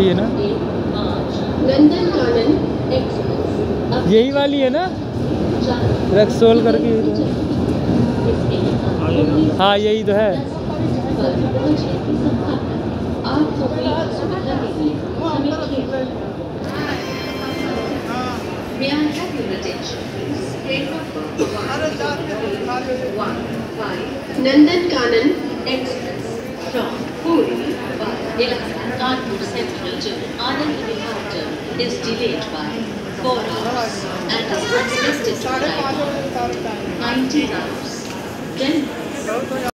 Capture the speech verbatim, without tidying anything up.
है ना, नंदनकानन एक्सप्रेस यही वाली है ना, रक्सोल करके। हाँ यही तो है। May I have your attention, please? Train number one five Nandankanan Express from Puri by Kanpur Central to Anand Vihar terminal is delayed by four hours and is expected to arrive on nineteen hours. ten